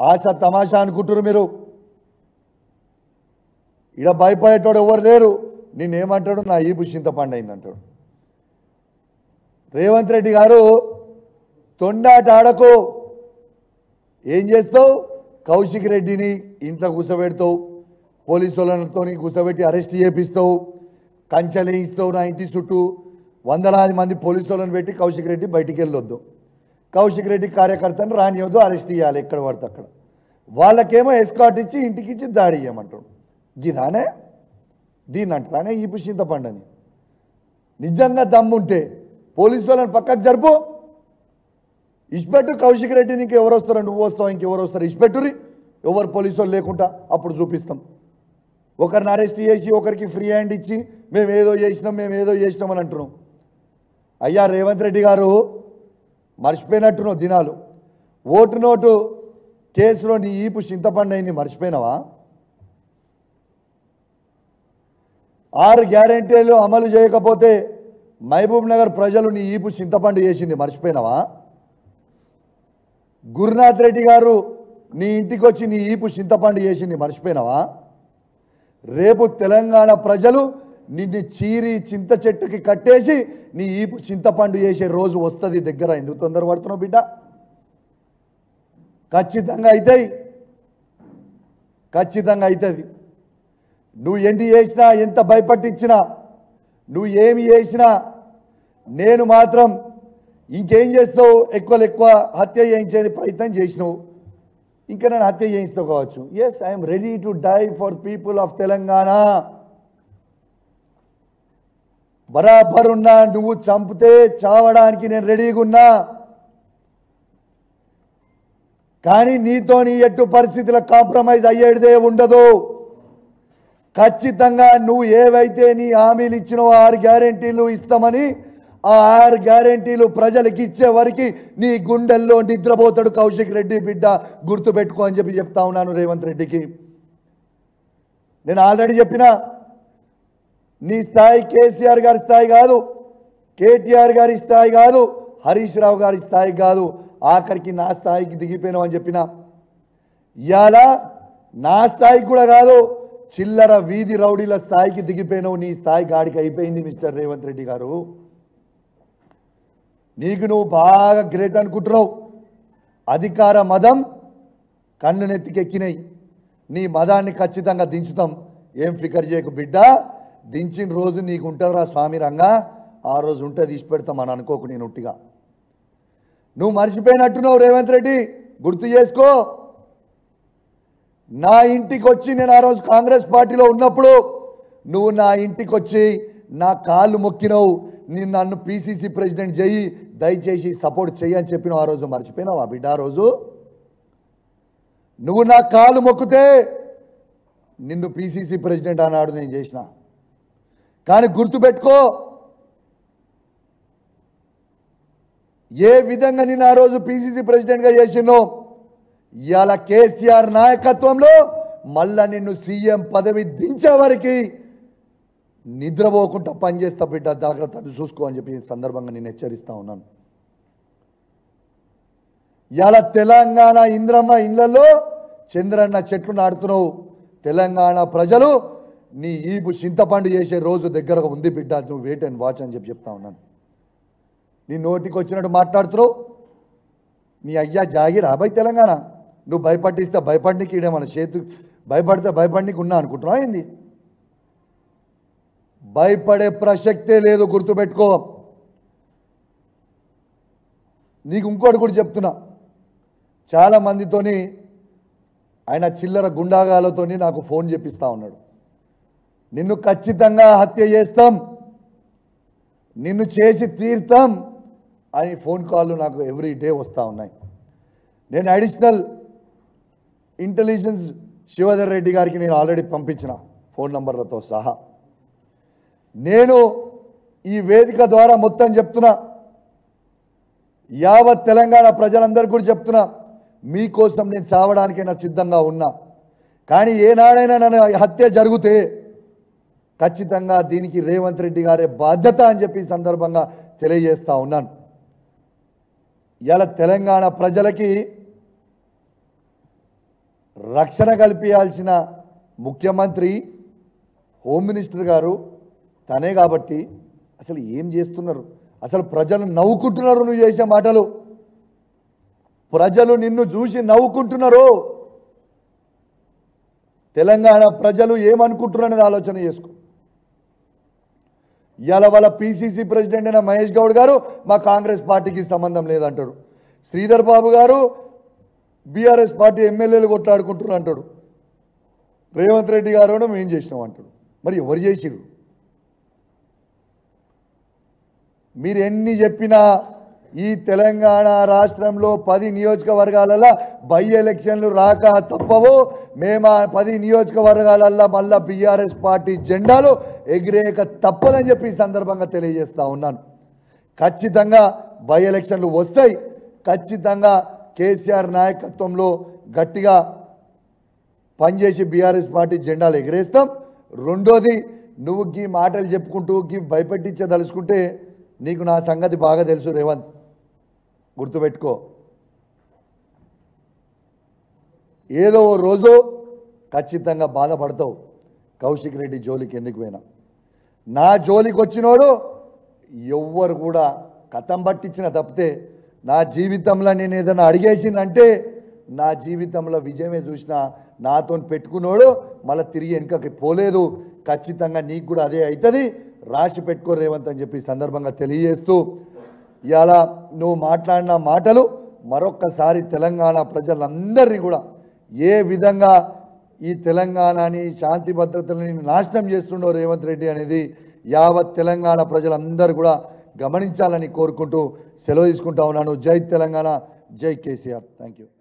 ఆశ తమాషా అనుకుంటున్నారు మీరు. ఇడ భయపడేటోడు ఎవరు లేరు. నేనేమంటాడు, నా ఈపు చింతపండు అయిందంటాడు. రేవంత్ రెడ్డి గారు తొండాట ఆడకు. ఏం చేస్తావు? కౌశిక్ రెడ్డిని ఇంట్లో కూర్చోబెడతావు, పోలీసు వాళ్ళతో కూర్చోబెట్టి అరెస్ట్ చేపిస్తావు, కంచెలేయిస్తావు. నా ఇంటి చుట్టూ వందలాది మంది పోలీసు వాళ్ళని పెట్టి కౌశిక్ రెడ్డి బయటికి వెళ్ళొద్దు, కౌశిక్ రెడ్డి కార్యకర్తను రానివద్దు, అరెస్ట్ చేయాలి ఎక్కడ పడితే అక్కడ. వాళ్ళకేమో ఎస్కాట్ ఇచ్చి ఇంటికి ఇచ్చి దాడి చేయమంటాడు. గిదానే దీన్ని అంటానే ఈ చింతపండు అని. నిజంగా దమ్ముంటే పోలీసు వాళ్ళని పక్కకు జరుపు, ఇష్పెట్టు. కౌశిక్ రెడ్డి నీకు ఎవరు వస్తారు? నువ్వు వస్తావు, ఇంకెవరు వస్తారు? ఇష్పెట్టురి. ఎవరు పోలీసు వాళ్ళు లేకుండా అప్పుడు చూపిస్తాం. ఒకరిని అరెస్ట్ చేసి ఒకరికి ఫ్రీ హ్యాండ్ ఇచ్చి మేము ఏదో చేసినాం అని అంటున్నాం. అయ్యా రేవంత్ రెడ్డి గారు మర్చిపోయినట్టున్నావు దినాలు. ఓటు నోటు కేసులో నీ ఈపు చింతపండు అయింది, మర్చిపోయినావా? 6 గ్యారెంటీలు అమలు చేయకపోతే మహబూబ్ నగర్ ప్రజలు నీ ఈపు చింతపండు చేసింది, మర్చిపోయినావా? గురునాథ్ రెడ్డి గారు నీ ఇంటికి వచ్చి నీ ఈపు చింతపండు చేసింది, మర్చిపోయినావా? రేపు తెలంగాణ ప్రజలు నిన్ను చీరి చింత చెట్టుకి కట్టేసి నీ ఈపు చింతపండు చేసే రోజు వస్తుంది దగ్గర. ఎందుకు తొందరపడుతున్నావు బిడ్డ? ఖచ్చితంగా అవుతాయి, ఖచ్చితంగా అవుతుంది. నువ్వు ఎన్ని చేసినా, ఎంత భయపట్టించినా, నువ్వు ఏమి చేసినా, నేను మాత్రం ఇంకేం చేస్తావు? ఎక్కువ హత్య చేయించే ప్రయత్నం చేసినావు, ఇంకా నేను హత్య చేయిస్తావు కావచ్చు. Yes, I'm ready to die for people of Telangana. బరాబర్ ఉన్నా. నువ్వు చంపితే చావడానికి నేను రెడీగా ఉన్నా. కానీ నీతో నీ ఎట్టు పరిస్థితుల కాంప్రమైజ్ అయ్యేదే ఉండదు. ఖచ్చితంగా నువ్వు ఏవైతే నీ హామీలు ఇచ్చినావో 6 గ్యారెంటీలు ఇస్తామని, ఆ 6 గ్యారెంటీలు ప్రజలకు ఇచ్చే వరకు నీ గుండెల్లో నిద్రపోతాడు కౌశిక్ రెడ్డి బిడ్డ, గుర్తుపెట్టుకో అని చెప్తా ఉన్నాను రేవంత్ రెడ్డికి. నేను ఆల్రెడీ చెప్పినా, నీ స్థాయి కేసీఆర్ గారి స్థాయి కాదు, కేటీఆర్ గారి స్థాయి కాదు, హరీష్ రావు గారి స్థాయి కాదు, ఆఖరికి నా స్థాయికి దిగిపోయినావు అని చెప్పినా. ఇవాళ నా స్థాయికి కూడా కాదు, చిల్లర వీధి రౌడీల స్థాయికి దిగిపోయినావు. నీ స్థాయి గాడికి అయిపోయింది మిస్టర్ రేవంత్ రెడ్డి గారు. నీకు నువ్వు బాగా గ్రేట్ అనుకుంటున్నావు. అధికార మదం కన్ను నెత్తికెక్కినాయి. నీ మదాన్ని ఖచ్చితంగా దించుతాం, ఏం ఫికర్ చేయకు బిడ్డ. దించిన రోజు నీకు ఉంటుందిరా స్వామి రంగా, ఆ రోజు ఉంటే తీసి పెడతాం అని అనుకోకు. నేను ఉట్టిగా నువ్వు మర్చిపోయినట్టున్నావు రేవంత్ రెడ్డి, గుర్తు చేసుకో. నా ఇంటికి వచ్చి, నేను ఆ రోజు కాంగ్రెస్ పార్టీలో ఉన్నప్పుడు నువ్వు నా ఇంటికి వచ్చి నా కాళ్ళు మొక్కినావు. నేను నన్ను పిసిసి ప్రెసిడెంట్ చెయ్యి, దయచేసి సపోర్ట్ చెయ్యి అని చెప్పినావు. ఆ రోజు మర్చిపోయినావా బిడ్డ? ఆ రోజు నువ్వు నా కాళ్ళు మొక్కితే నిన్ను పిసిసి ప్రెసిడెంట్ అన్నాడు, నేను చేసిన. కానీ గుర్తుపెట్టుకో, ఏ విధంగా నేను ఆ రోజు పిసిసి ప్రెసిడెంట్గా చేసినో, ఇవాళ కేసీఆర్ నాయకత్వంలో మళ్ళా నిన్ను సీఎం పదవి దించే వరకు నిద్రపోకుండా పనిచేస్తా బిడ్డ, జాగ్రత్తలు చూసుకో అని చెప్పి సందర్భంగా నేను హెచ్చరిస్తా ఉన్నాను. ఇవాళ తెలంగాణ ఇంద్రమ్మ ఇళ్లలో చంద్రన్న చెట్లు నాడుతున్నావు. తెలంగాణ ప్రజలు నీ ఈపు చింతపండు చేసే రోజు దగ్గరగా ఉంది బిడ్డ, నువ్వు వెయిట్ అండ్ వాచ్ అని చెప్తా ఉన్నాను. నీ నోటికి వచ్చినట్టు మాట్లాడుతున్నావు. నీ అయ్యా జాగి రాబాయి తెలంగాణ. నువ్వు భయపట్టిస్తే భయపడికి ఇడేమన్నా చేతు, భయపడితే భయపడికి ఉన్నా అనుకుంటున్నావు ఏంది? భయపడే ప్రసక్తే లేదు, గుర్తుపెట్టుకో. నీకు ఇంకోటి కూడా చెప్తున్నా, చాలా మందితోని ఆయన చిల్లర గుండాగాలతోని నాకు ఫోన్ చేపిస్తా ఉన్నాడు. నిన్ను ఖచ్చితంగా హత్య చేస్తాం, నిన్ను చేసి తీర్తాం అని ఫోన్ కాళ్ళు నాకు ఎవ్రీ డే వస్తూ ఉన్నాయి. నేను అడిషనల్ ఇంటెలిజెన్స్ శివధర్ రెడ్డి గారికి నేను ఆల్రెడీ పంపించిన ఫోన్ నంబర్లతో సహా. నేను ఈ వేదిక ద్వారా మొత్తం చెప్తున్నా, యావత్ తెలంగాణ ప్రజలందరికీ కూడా చెప్తున్నా, మీకోసం నేను చావడానికైనా సిద్ధంగా ఉన్నా. కానీ ఏనాడైనా నన్ను హత్య జరిగితే ఖచ్చితంగా దీనికి రేవంత్ రెడ్డి గారే బాధ్యత అని చెప్పి సందర్భంగా తెలియజేస్తా ఉన్నాను. ఇలా తెలంగాణ ప్రజలకి రక్షణ కల్పించాల్సిన ముఖ్యమంత్రి హోమ్ మినిస్టర్ గారు తనే కాబట్టి అసలు ఏం చేస్తున్నారు? అసలు ప్రజలు నవ్వుకుంటున్నారు నువ్వు చేసే మాటలు. ప్రజలు నిన్ను చూసి నవ్వుకుంటున్నారు. తెలంగాణ ప్రజలు ఏమనుకుంటున్నారు అనేది ఆలోచన చేసుకో. ఇవాళ వాళ్ళ పిసిసి ప్రెసిడెంట్ అయిన మహేష్ గౌడ్ గారు మా కాంగ్రెస్ పార్టీకి సంబంధం లేదంటాడు. శ్రీధర్ బాబు గారు బీఆర్ఎస్ పార్టీ ఎమ్మెల్యేలు కొట్లాడుకుంటున్నారు అంటాడు. రేవంత్ రెడ్డి గారు మేము చేసినాం అంటాడు. మరి ఎవరు చేసిరు? మీరు ఎన్ని చెప్పినా ఈ తెలంగాణ రాష్ట్రంలో 10 నియోజకవర్గాలలో బై ఎలక్షన్లు రాక తప్పవు. మేము ఆ 10 నియోజకవర్గాలలో మళ్ళా బీఆర్ఎస్ పార్టీ జెండాలు ఎగిరేక తప్పదని చెప్పి ఈ సందర్భంగా తెలియజేస్తా ఉన్నాను. ఖచ్చితంగా బై ఎలక్షన్లు వస్తాయి. ఖచ్చితంగా కేసీఆర్ నాయకత్వంలో గట్టిగా పనిచేసి బీఆర్ఎస్ పార్టీ జెండాలు ఎగిరేస్తాం. రెండోది, నువ్వు గీ మాటలు చెప్పుకుంటూ గీ భయపెట్టించదలుచుకుంటే నీకు నా సంగతి బాగా తెలుసు రేవంత్, గుర్తుపెట్టుకో. ఏదో రోజు ఖచ్చితంగా బాధపడతావు. కౌశిక్ రెడ్డి జోలికి ఎందుకు పోయినా, నా జోలికి వచ్చినోడు ఎవ్వరు కూడా కథం పట్టించిన తప్పితే నా జీవితంలో నేను ఏదైనా అడిగేసిందంటే నా జీవితంలో విజయమే చూసిన నాతో పెట్టుకున్నోడు మళ్ళీ తిరిగి వెనుకకి పోలేదు. ఖచ్చితంగా నీకు కూడా అదే అవుతుంది, రాసి పెట్టుకో రేవంత్ అని చెప్పి సందర్భంగా తెలియజేస్తూ, ఇవాళ నువ్వు మాట్లాడిన మాటలు మరొక్కసారి తెలంగాణ ప్రజలందరినీ కూడా ఏ విధంగా ఈ తెలంగాణని శాంతి భద్రతలని నాశనం చేస్తుండో రేవంత్ రెడ్డి అనేది యావత్ తెలంగాణ ప్రజలందరూ కూడా గమనించాలని కోరుకుంటూ సెలవు తీసుకుంటా ఉన్నాను. జై తెలంగాణ, జై కేసీఆర్. Thank you.